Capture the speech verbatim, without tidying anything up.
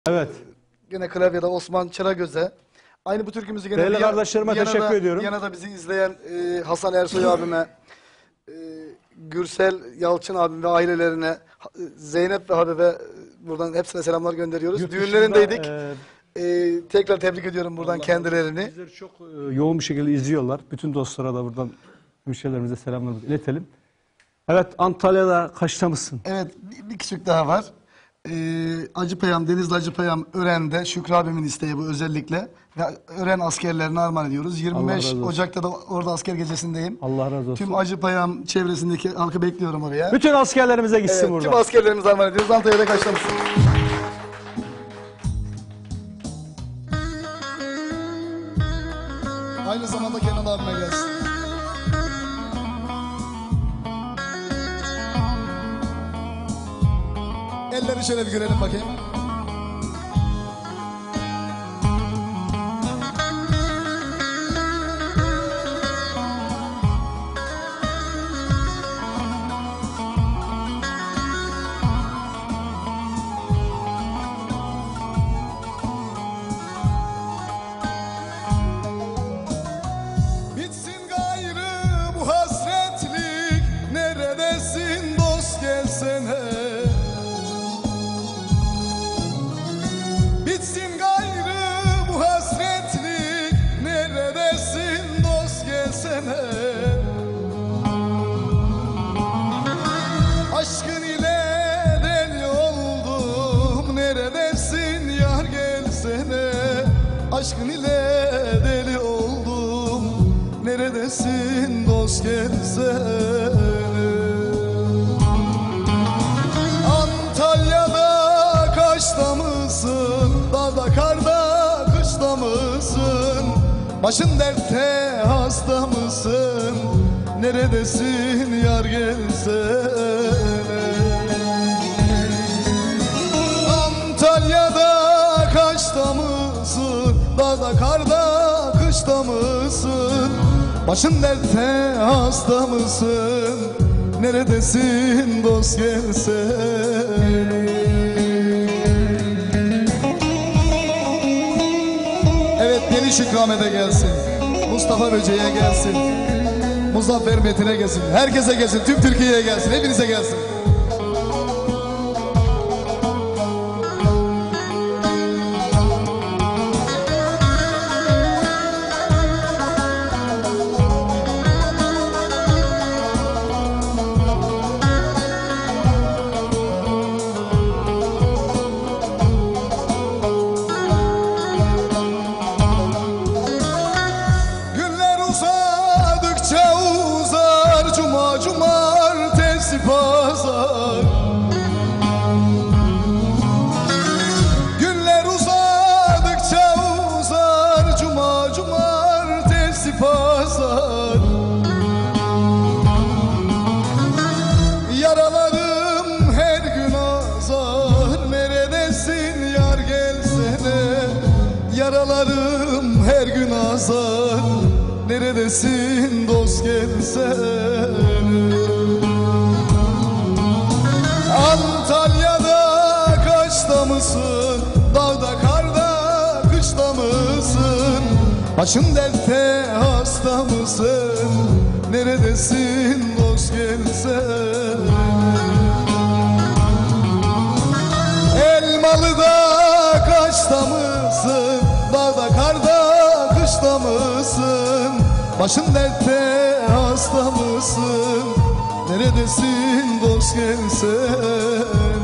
Evet. Gene klavyede Osman Çıragöz'e. Aynı bu türkümüzü gene Değerli Viya- kardeşlerime Viyana'da- teşekkür ediyorum. Viyana'da bizi izleyen e, Hasan Ersoy abime, e, Gürsel Yalçın abim ve ailelerine, Ha- Zeynep ve Habibe e, buradan hepsine selamlar gönderiyoruz. Yurt Düğünlerindeydik. dışında, e, E, tekrar tebrik ediyorum buradan Allah kendilerini. Bizleri çok e, yoğun bir şekilde izliyorlar. Bütün dostlara da buradan hemşehrilerimize selamlarımızı iletelim. Evet, Antalya'da kaçta mısın? Evet, bir, bir küçük daha var. Ee, Acıpayam, Denizli Acıpayam Ören'de Şükrü abimin isteği bu özellikle. Ve Ören askerlerine armağan ediyoruz. yirmi beş razı olsun. Ocak'ta da orada asker gecesindeyim. Allah razı olsun. Tüm Acıpayam çevresindeki halkı bekliyorum oraya. Bütün askerlerimize gitsin Evet, buradan. tüm askerlerimize armağan ediyoruz. Antalya'da kaçta mısın? Aynı zamanda Kenan abime gelsin. Elleri şöyle bir görelim bakayım. Bitsin gayrı bu hasretlik, neredesin dost gelsene. Bitsin gayrı bu hasretlik, neredesin dost gelsene. Aşkın ile deli oldum, neredesin yar gelsene. Aşkın ile deli oldum, neredesin dost gelsene. Antalya'da kaçta mısın? Dağda karda kışta mısın? Başın dertte hasta mısın? Neredesin yar gelsene. Antalya'da kaçta mısın? Dağda karda kışta mısın? Başın dertte hasta mısın? Neredesin dost gelsene. Evet, Deli Şükrü Ahmet'e gelsin. Mustafa Böce'ye gelsin. Muzaffer Metin'e gelsin. Herkese gelsin. Tüm Türkiye'ye gelsin. Hepinize gelsin. Günler uzadıkça uzar, cuma cumartesi pazar. Günler uzadıkça uzar, cuma cumartesi pazar. Yaralarım her gün azar, neredesin yar gelsene. Yaralarım her gün azar, neredesin dost gelsene. Antalya'da kaçta mısın? Dağda karda kışta mısın? Başın dertte hasta mısın? Neredesin dost gelsene. Elmalı'da kaçta mısın? Dağda karda kışta mısın? Başın dertte hasta mısın? Neredesin dost gelsene.